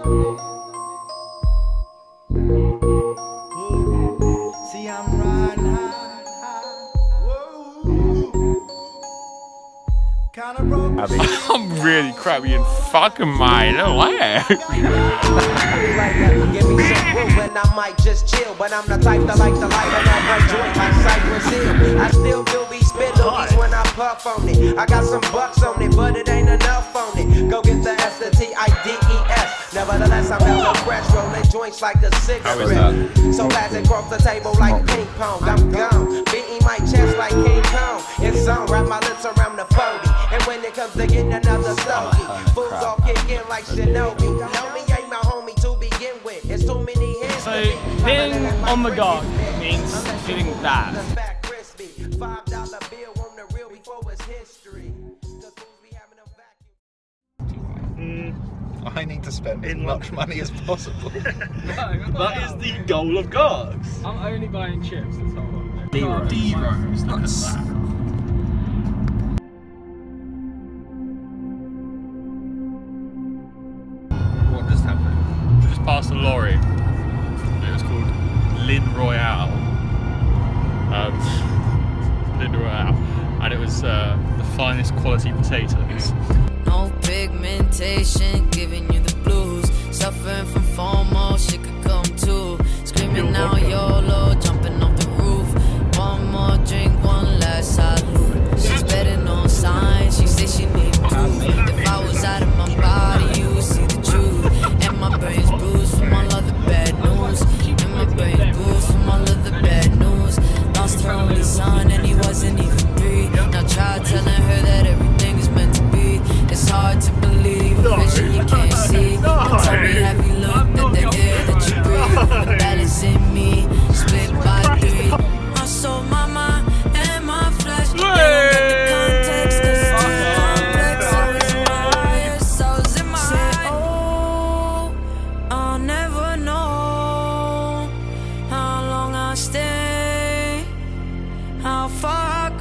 See, I'm riding high. Whoa. Kinda broke. I'm really crabby and fucking mine. No way. Give me some room and I might just chill. But I'm the type that like to light on that bright joint like Cypress Hill. I still do be spit lookies when I puff on it. I got some bucks on it, but it ain't enough on it. Go get the S, the T-I-D-E-S. Nevertheless, I'm hella fresh, rolling joints like a cigarette. So as it cross the table like ping pong, I'm gone. Beating my chest like King Kong. It's on, wrap my lips around the 40. And when it comes to getting another stogie, fools all kick in like Shinobi. Know me ain't my homie to begin with. It's too many hands. So being on the guard means feeling bad. $5 bill on the real before it's history. I need to spend as much money as possible. That is the goal of Gargs. I'm only buying chips. That's all. D-Rose. Look at that. What just happened? Just passed a lorry. It was called Lynn Royale. Lynn Royale. And it was the finest quality potatoes. No pigmentation, giving you the blues. Suffering from FOMO, shit could come too. Screaming out YOLO, jumping off the roof. One more drink, one last salute. She's betting on signs, she said she need proof. If I was out of my body, you would see the truth. And my brain's bruised from all of the bad news. And my brain's bruised from all of the bad news. Lost her only son and he wasn't even 3. Now try telling her that everything is meant to be. It's hard to believe, a vision you can't see. And tell me, have you looked at the air that you breathe? The balance in me, split by 3. I sold my mind and my flesh. They don't get the context, cause it's too complex. So it's in my higher souls in my head. Oh, I'll never know how long I'll stay, how far I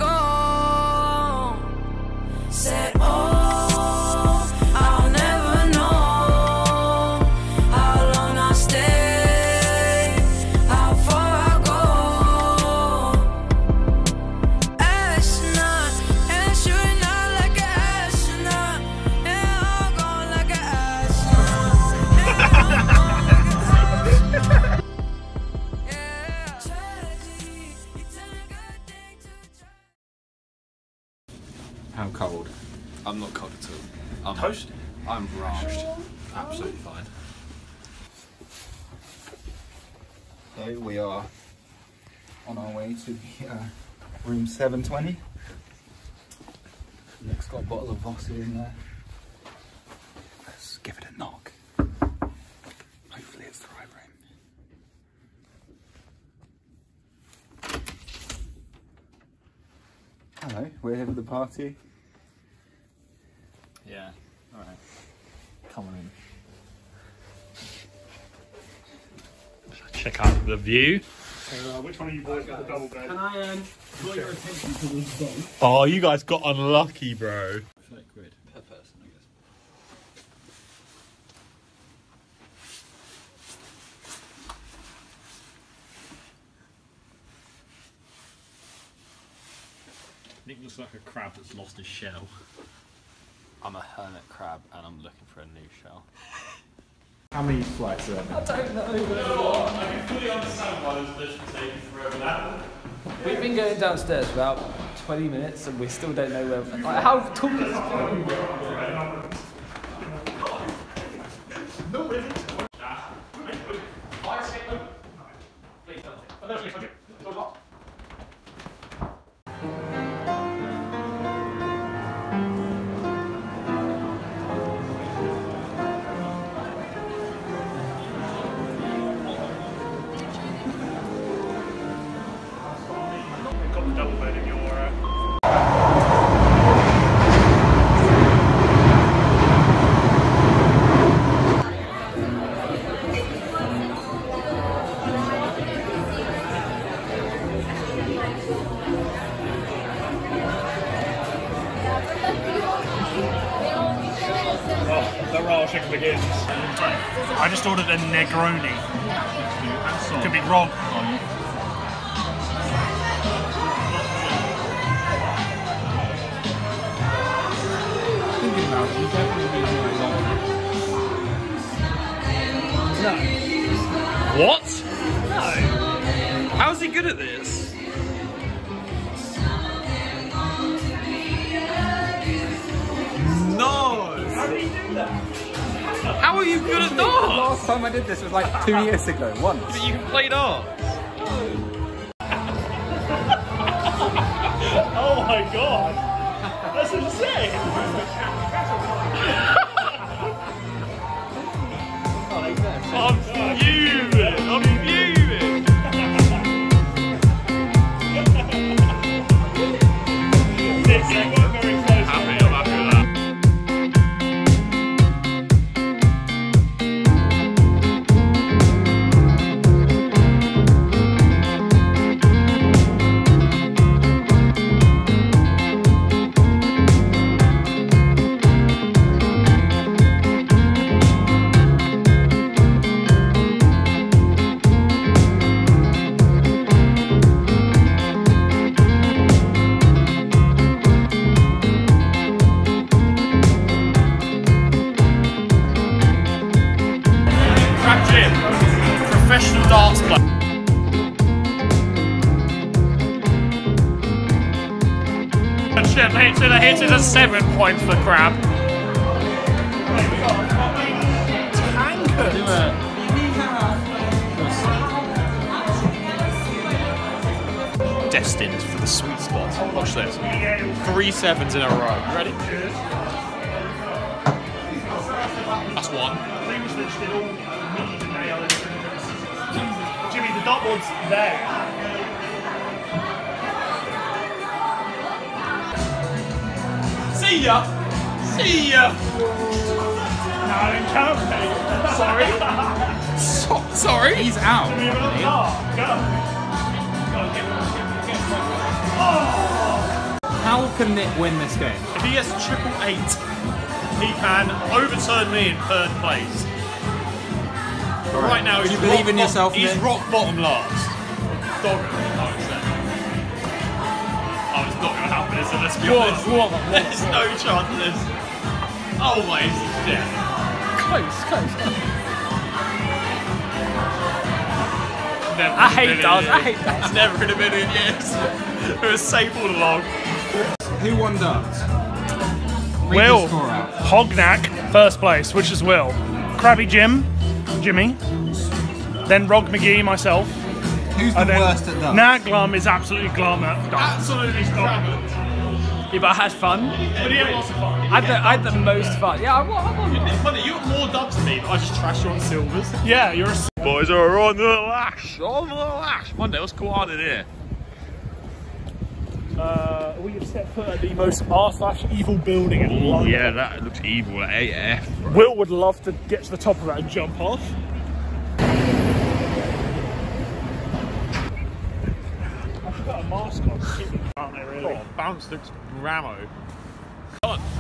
go. Said, oh, I'll never know how long I'll stay, how far I go. Astronaut, astronaut like an astronaut. Yeah, I'll go like an astronaut. Yeah, I'll go like an astronaut. Yeah. Tragedy, you turn a good thing to tragedy. I'm cold. I'm not cold at all. I'm toasted. I'm rushed. Absolutely fine. So we are on our way to the room 720. Nick's got a bottle of Vossi in there. Let's give it a knock. Hopefully it's the right room. Hello, we're here for the party. Yeah. All right. Come on in. Check out the view. Which one of you boys got the double bed? Can I draw your attention to this bed? Oh, you guys got unlucky, bro. 30 quid. Per person, I guess. Nick looks like a crab that's lost his shell. I'm a hermit crab and I'm looking for a new shell. How many flights are there? I don't know. I can fully understand why this should take forever now. We've been going downstairs for about 20 minutes and we still don't know where. Like, how tall is this? Got the double bed in your mozzarella chicken begins. I just ordered a Negroni. Could be wrong. Thinking about it, you definitely need a lot. What? No. How's he good at this? No. How do you do that? How are you good at darts? Last time I did this was like 2 years ago, once. But you can play darts. Oh my god! That's insane! I'm fuming! I'm fuming! This, you weren't very close. I'm happy with that. Professional darts player. Shit, the hit is a 7 points for Crab. Destined for the sweet spot. Watch this. 3 sevens in a row. You ready? That's one. Jimmy, the dartboard's there. See ya! See ya! No, I didn't count, mate. Sorry. Sorry? He's out. Give me another dart. Go. How can Nick win this game? If he gets 888, he can overturn me in 3rd place. But right now, Do you believe in yourself, He's Nick? rock bottom last. Dog. Oh, it's not going to happen, is it? Let's be honest. There's no chance of this. Oh my, this is death. Close. I hate darts. It's never in a million years. It was safe all along. Who won darts? Read Will. the score out. Hognack, first place, which is Will. Krabby Jimmy. Then Rog McGee, myself. Who's the And then worst at darts? Nah, Glum is absolutely glum at darts. Absolutely stop. Yeah, but I had fun. But he had lots of fun. I had the most fun. Yeah, I won. It's funny, you got more dubs than me, but I just trash you on silvers. Yeah, you're a Boys are on the lash, on the lash. Monday, what's going on in here? we have set foot at the most r/evil building in London. Yeah, that looks evil AF. Bro. Will would love to get to the top of that and jump off. I should put a mask on. Aren't they really? Oh, bounce looks ramo. Come on.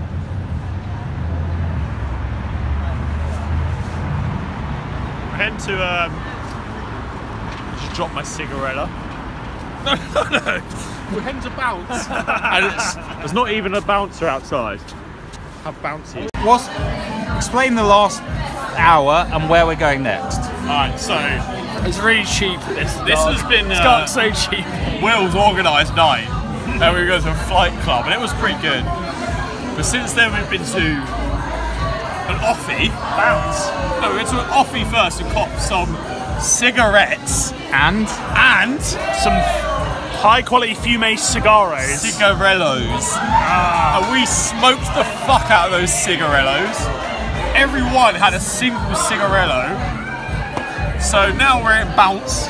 I had to just drop my cigaretta. No. We're heading to bounce. And there's not even a bouncer outside. How bouncy is it? Explain the last hour and where we're going next. Alright, so It's really cheap. this has been It's got so cheap. Will's organised night, and we go to a flight club, and it was pretty good. But since then, we've been to an offie. Bounce. No, we went to an offie first and copped some cigarettes And and Some high quality fume cigaros. cigarellos. And we smoked the fuck out of those cigarellos. Everyone had a single cigarello. So now we're at Bounce.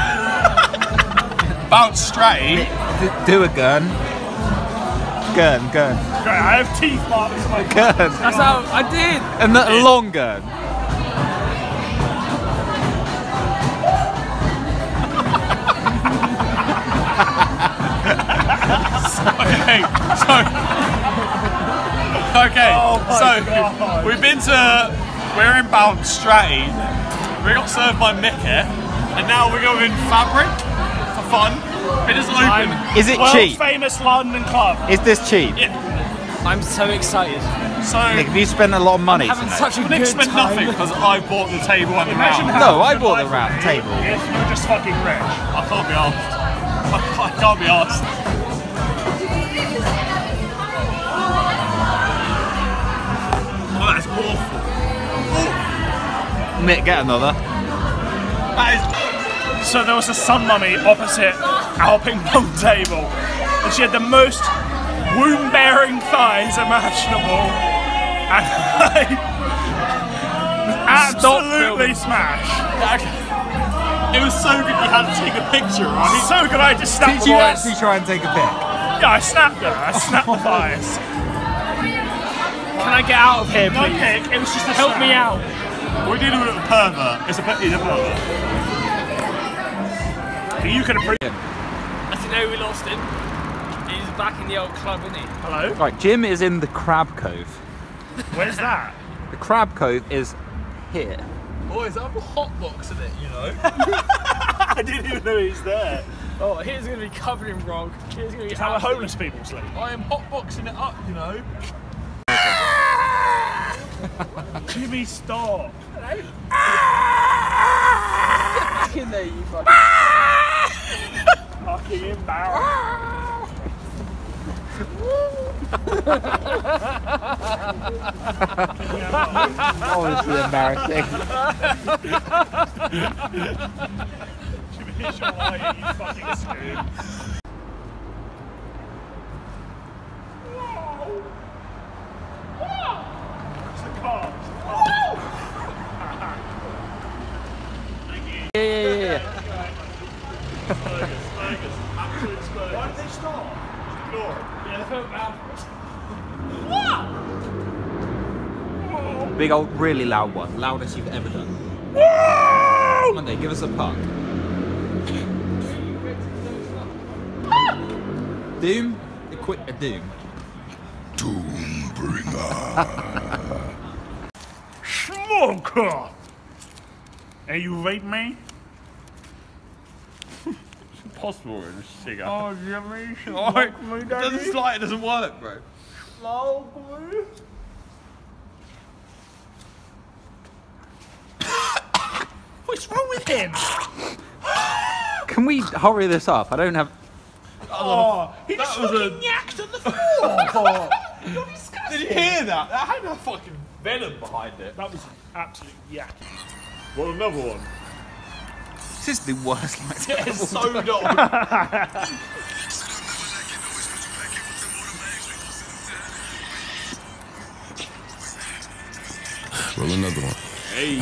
Bounce Stratty. do a gun. Gun. Great, I have teeth marks on my Gun. That's how I did. And that long gun. Okay, so Okay, so God. we're in Balstrate. We got served by Mickey, and now we're going Fabric for fun. It is open. Is it World cheap? famous London club. Is this cheap? Yeah. I'm so excited. So Nick, have you spent a lot of money Having tonight? such a Nick good spent time. nothing because I bought the table and the Imagine round. how No, I good bought the life round would be table. If you were just fucking rich. I can't be asked. I can't be asked. Oh, that's awful. Nick, get another. That is. So there was a sun mummy opposite our ping pong table, and she had the most womb-bearing thighs imaginable, and I absolutely smashed. It was so good you had to take a picture, right? So good, I just snapped Did the you boys. actually try and take a pic? Yeah, I snapped them. I snapped the thighs. Can I get out of here, No please? pick. It was just a Help snap. me out. We're dealing with a pervert. He's a pervert. You could appreciate. I think know we lost him. He's back in the old club, isn't he? Hello. Right, Jim is in the Crab Cove. Where's that? The Crab Cove is here. Boys, I'm hotboxing it, you know. I didn't even know he's there. Oh, here's going to be covered in Rog. Here's going to be How the homeless people sleep. I am hotboxing it up, you know. Jimmy, stop. Get back in there, you fucking. Fucking embarrassed. Honestly embarrassing. Jimmy's your liar, you fucking scream. It's the car. Yeah. Spurgers, absolute spurgers. Why did they stop? Ignore it. Yeah, they felt bad. Big old, really loud one. Loudest you've ever done. Monday, give us a puck. Doom? Quick a Doom. Smoker! Are you rape me? Impossible in a cigar. Oh, Jimmy, It doesn't slide, it doesn't work, bro. What's wrong with him? Can we hurry this up? I don't have... Oh, he just fucking yacked on the floor. You're disgusting. Did you hear that? That had a fucking venom behind it. That was absolute yakking. Well, another one. This is the worst like It's so not. Roll another one. Hey.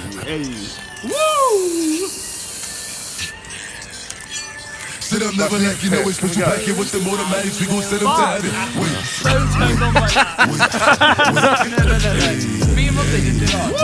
Sit up, never like you know it's put you back here with the automatics. We gon' set them to heaven. Wait, Don't turn on like that. No. Me and Monday did it up.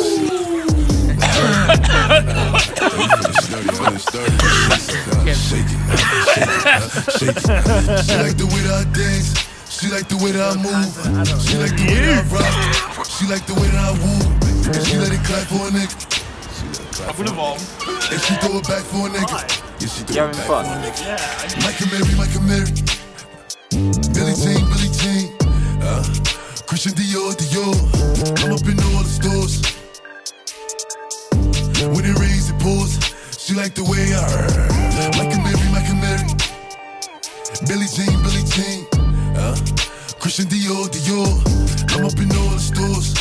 She like the way that I dance. She like the way that I move. She like the way that I rock. She like the way that I woo. And she let it clap for a nigga. I'm gonna bomb. And she throw it back for a nigga. Yeah, she throw it back fun? for a nigga. Mike and Mary. Billie Jean. Christian Dior. I'm up in all the stores. When it rains, it pours. She like the way I Mike and Mary. Billie Jean. Christian Dior. I'm up in all the stores.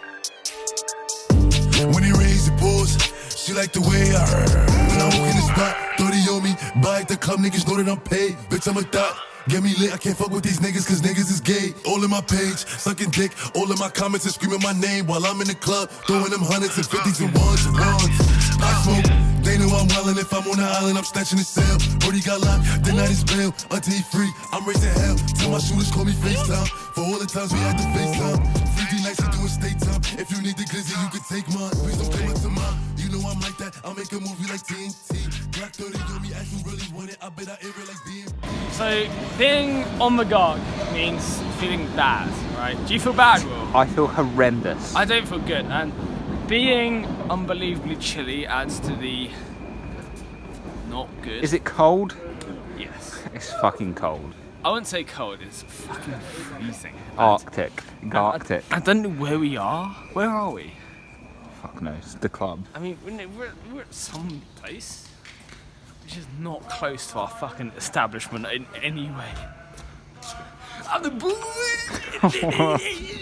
When it rains, it pours. She like the way I when I walk in the spot, 30 on me. Buy at the club, niggas know that I'm paid. Bitch, I'm a thot. Get me lit, I can't fuck with these niggas cause niggas is gay. All in my page, sucking dick. All in my comments and screaming my name while I'm in the club. Throwing them hundreds and fifties and ones. I smoke, they know I'm wildin'. If I'm on the island, I'm snatching the cell. Brody got locked, the night is bail. Until he free, I'm raising hell. Till my shooters call me FaceTime. For all the times we had to FaceTime. 3D nights, we doing state time. If you need the glizzy, you can take mine. Please don't come up to mine. You know know I'm like that. I'll make a movie like TNT. Black 30 on me, as you really want it. I bet I air it like BM. So, being on the gog means feeling bad, right? Do you feel bad, Will? I feel horrendous. I don't feel good, and being unbelievably chilly adds to the not good. Is it cold? Yes. It's fucking cold. I wouldn't say cold, it's fucking freezing. Arctic. Arctic. I don't know where we are. Where are we? Fuck knows. The club. I mean, we're at some place which is not close to our fucking establishment in any way. I'm the boys! You don't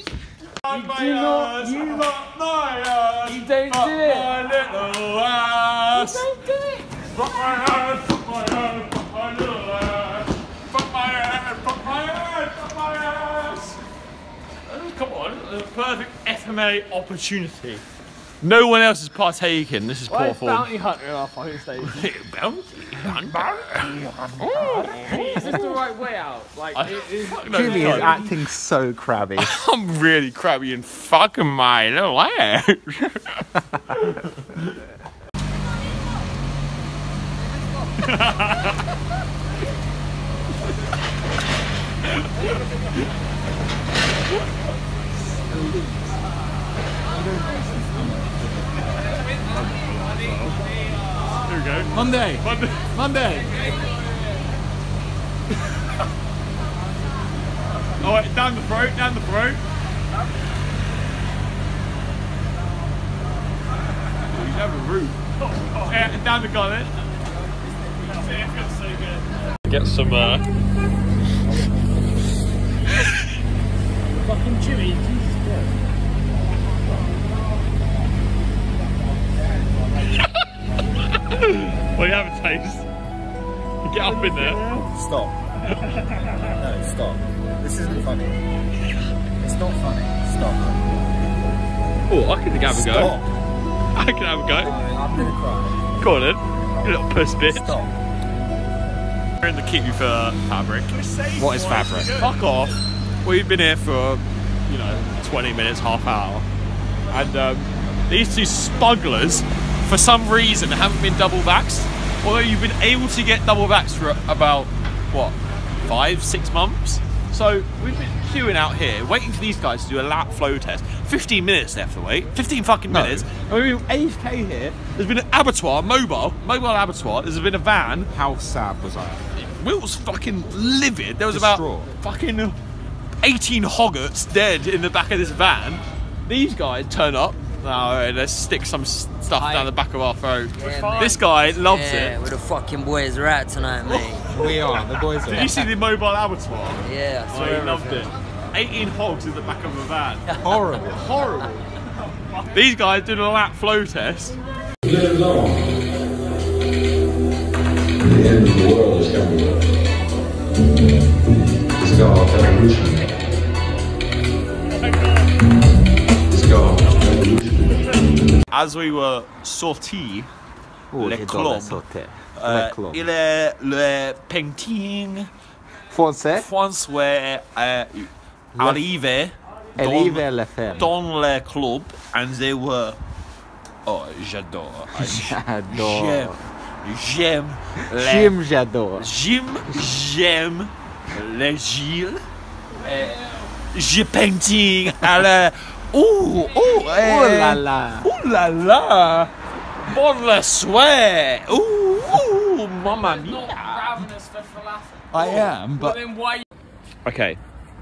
do it! You don't do it! Fuck my ass, fuck my ass, fuck my little ass. Fuck my ass, fuck my ass, fuck my ass. Come on, a perfect FMA opportunity. No one else is partaking. This is poor form. Bounty Hunter in our fucking stage. Bounty Hunter? Is this the right way out? Like, Jimmy is acting so crabby. I'm really crabby and fucking my little ass. Here we go. Monday. Oh wait, down the throat, down the throat. You have a root. Yeah, down the gullet. It feels so good. Get some fucking chewy. Jesus Christ. Well, you have a taste. Get up in there. Stop. No, stop. This isn't funny. It's not funny. Stop. Oh, I can have a go. Stop. I can have a go. I'm gonna cry. Go on then. You little puss bitch. Stop. We're in the queue for fabric. What is fabric? Fuck off. We've been here for, 20 minutes, half hour. And these two smugglers, for some reason, haven't been double vaxxed. Although you've been able to get double vaxxed for about, 5-6 months? So we've been queuing out here, waiting for these guys to do a lap flow test. 15 minutes they have to wait. 15 fucking minutes. And we've been AFK here. There's been an abattoir, mobile abattoir. There's been a van. How sad was I? Will was fucking livid. There was about fucking 18 hoggarts dead in the back of this van. These guys turn up. No, let's stick some stuff down the back of our throat. Yeah, this guy loves it. Where the fucking boys are at tonight, mate. We are, the boys are. Did you see the mobile abattoir? Yeah, I saw he loved it. 18 hogs in the back of a van. Horrible. Horrible. These guys did a lap flow test. Live long. The end of the world is coming. It's called evolution. As we were sortis, le club, il est le painting François arrivé dans le club, and they were, oh j'adore, j'aime les Gilles, j'ai painting à la. Oh la la! Oh la la! Bon le souhait! Ooh, mamma mia! I am, but okay.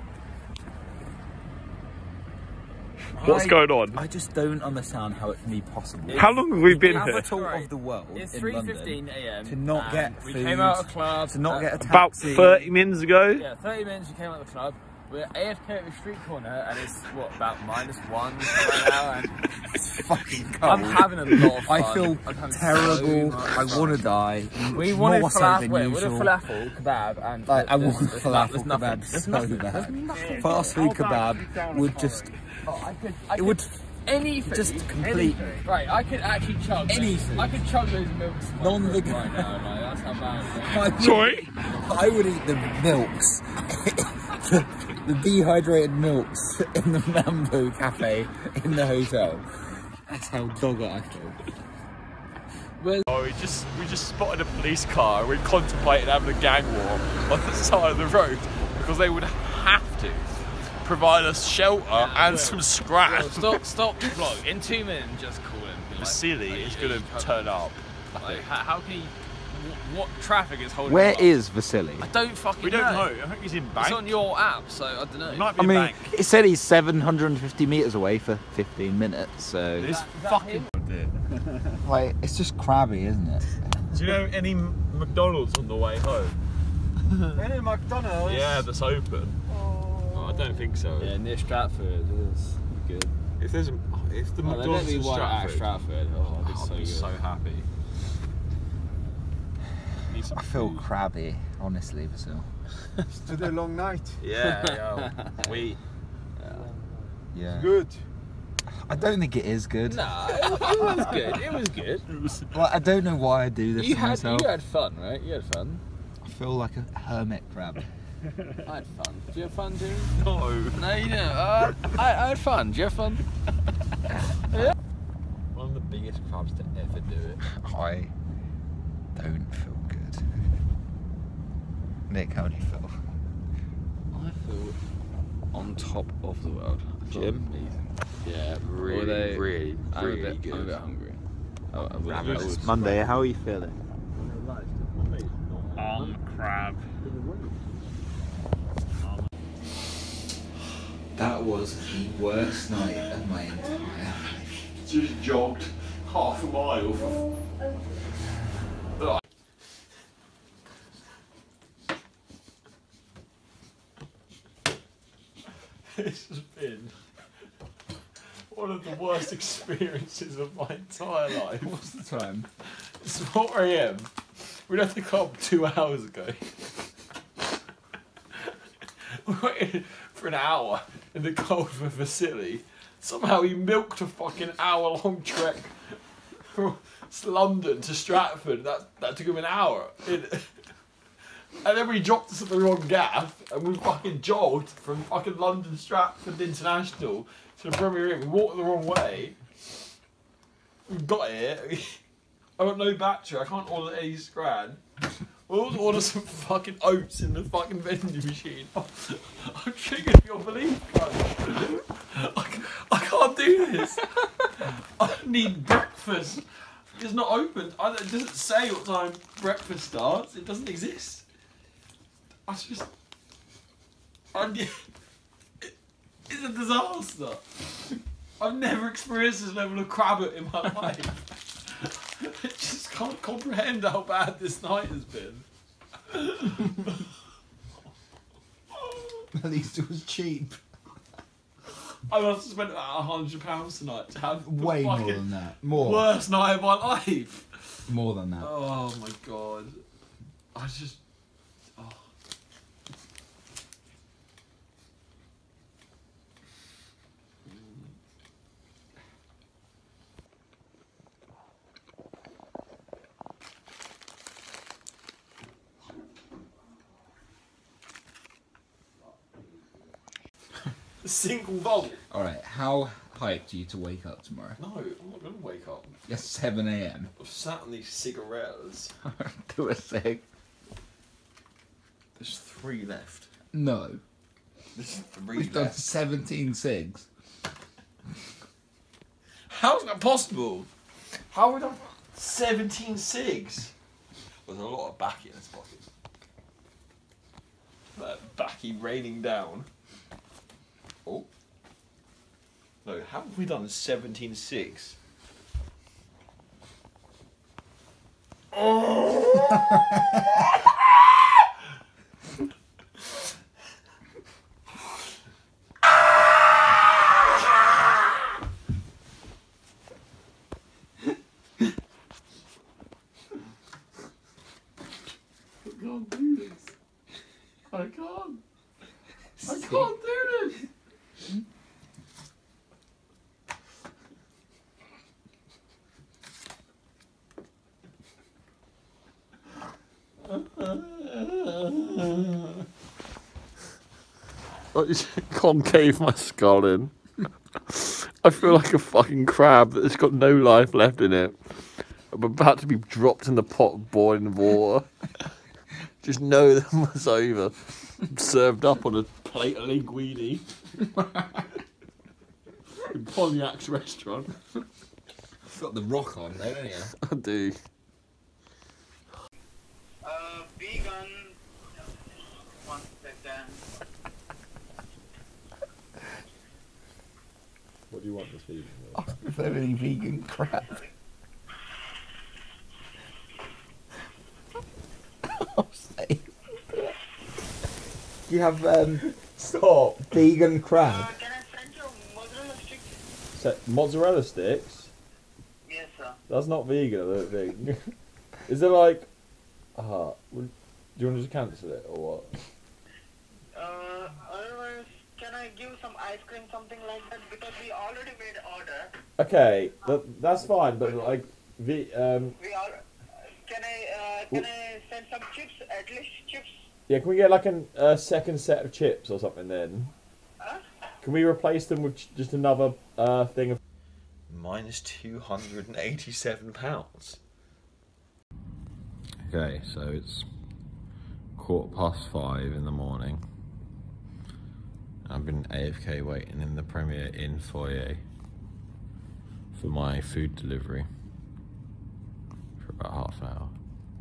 What's going on? I just don't understand how it can be possible. How long have we been here? Capital of the world. It's in 3:15 AM. To not get food. We came out of the club. To not get a taxi. About 30 minutes ago. Yeah, 30 minutes we came out of the club. We're AFK at the street corner, and it's what, about -1 right now, and it's fucking cold. I'm having a lot of fun. I feel terrible. So I want to die. We wanted falafel. Wait, we wanted falafel kebab, and I want falafel nothing. kebab so bad. Fast food kebab would just. It would. Anything. Just complete. Right, I could actually chug anything. I could chug those milks. Non-vegan. Right now, like, that's how bad. Sorry? I would eat the milks. the dehydrated milks in the Mambo Cafe in the hotel. That's how dogger I feel. we just spotted a police car and we contemplated having a gang war on the side of the road because they would have to provide us shelter and some scrap. Stop, vlog. In 2 minutes, just call him. Vasily is going to turn up. Like, how can he? What traffic is holding? Where him up? is Vasily? I don't fucking know. We don't know. I think he's in Bank. It's on your app, so I don't know. He might be I in mean, Bank. it said he's 750 metres away for 15 minutes, so... This fucking... Like, it's just crabby, isn't it? Do you know any McDonald's on the way home? Any McDonald's? Yeah, that's open. Oh, I don't think so. Yeah, near Stratford is good. If the McDonald's in Stratford, oh, I'd be so happy. I feel crabby, honestly, Vasily. It's today a long night. Yeah, we. Yeah. Good. I don't think it is good. Nah, it was good. It was good. Well, I don't know why I do this to myself. You had fun, right? You had fun. I feel like a hermit crab. I had fun. Did you have fun, Jimmy? No. No, you didn't. I had fun. Did you have fun? Yeah. One of the biggest crabs to ever do it. I don't feel good. Nick, how do you feel? I feel on top of the world. I feel Jim? amazing. Yeah, Really, really I'm a good. bit hungry. It's Monday, how are you feeling? Crab. That was the worst night of my entire life. Just jogged half a mile for. This has been one of the worst experiences of my entire life. What's the time? It's 4 AM. We left the club 2 hours ago. We waited for an hour in the cold for Vasily. Somehow he milked a fucking hour-long trek from London to Stratford. That took him an hour. And then we dropped us at the wrong gaff and we fucking jogged from fucking London Stratford International to the Premier Inn. We walked the wrong way. We got here. I got no battery. I can't order any scran. We'll order some fucking oats in the fucking vending machine. I'm triggered your belief, guys. I can't do this. I need breakfast. It's not open. It doesn't say what time breakfast starts. It doesn't exist. It's a disaster. I've never experienced this level of crabbit in my life. I just can't comprehend how bad this night has been. At least it was cheap. I must have spent about £100 tonight to have Way the more fucking than that. More. worst night of my life. More than that. Oh my god. I just... Oh. A single volt. Alright, how hyped are you to wake up tomorrow? No, I'm not going to wake up. Yes, 7 AM. I've sat on these cigarettes. Do a cig. There's 3 left. No. There's 3 We've done left. 17 cigs. How is that possible? How have we done 17 cigs? There's a lot of backy in this pocket. That backy raining down. Oh. No, how have we done 17 cigs? I can't do this. I can't. I can't do this. I just concave my skull in. I feel like a fucking crab that's got no life left in it. I'm about to be dropped in the pot of boiling water. Just know that was over. Served up on a plate of linguine. In Polyak's restaurant. You've got the rock on there, don't you? I do. Vegan. One second. What do you want this evening? I prefer any vegan crap. Do you have stop vegan crab? Can I send you mozzarella sticks? Mozzarella sticks? Yes, sir. That's not vegan, I don't think. Is it like... do you want to just cancel it, or what? Otherwise, can I give some ice cream, something like that? Because we already made order. Okay, that's fine, but like... Can I send some chips, at least chips? Yeah, can we get like a second set of chips or something then? Huh? Can we replace them with just another thing of... Minus £287. Okay, so it's 5:15 in the morning. I've been AFK waiting in the Premier Inn foyer for my food delivery for about half an hour.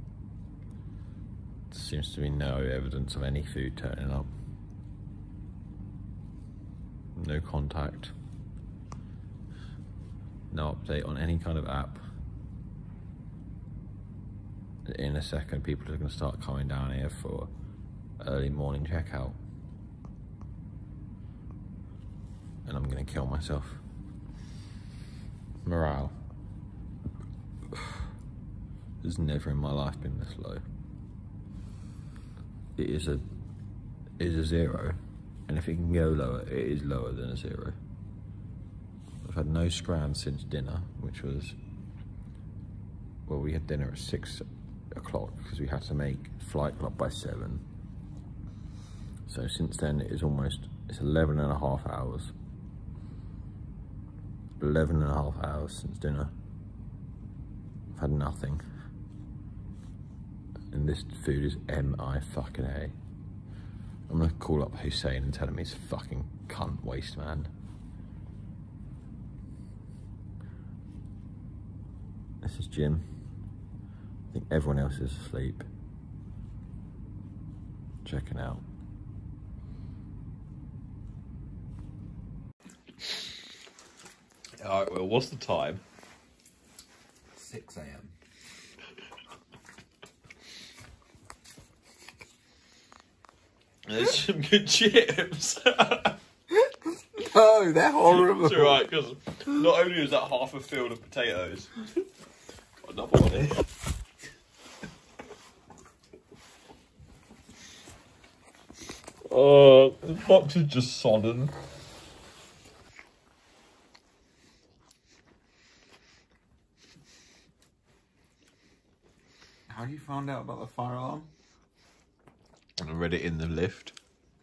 There seems to be no evidence of any food turning up. No contact. No update on any kind of app. In a second, people are going to start coming down here for early morning checkout. And I'm going to kill myself. Morale has never in my life been this low. It is a 0, and if it can go lower, it is lower than a 0. I've had no scram since dinner, which was, well, we had dinner at 6 o'clock because we had to make flight club by 7. So since then it's 11 and a half hours. 11 and a half hours since dinner. I've had nothing. And this food is M-I-fucking-A. I'm gonna call up Hussein and tell him he's a fucking cunt waste man. This is Jim. I think everyone else is asleep. Checking out. Alright, well, what's the time? 6 AM. There's some good chips. No, they're horrible. It's alright, because not only is that half a field of potatoes, got another one here. The box is just sodden. How do you find out about the fire alarm? I read it in the lift.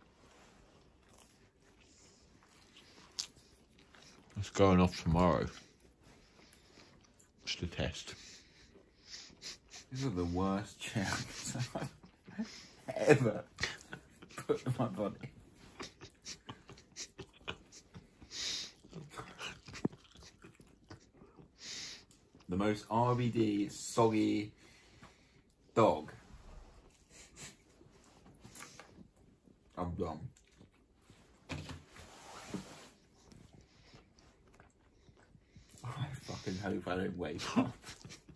It's going off tomorrow. Just a test. These are the worst chips I've ever put in my body. The most RBD soggy dog. I'm done. I fucking hope I don't wake up.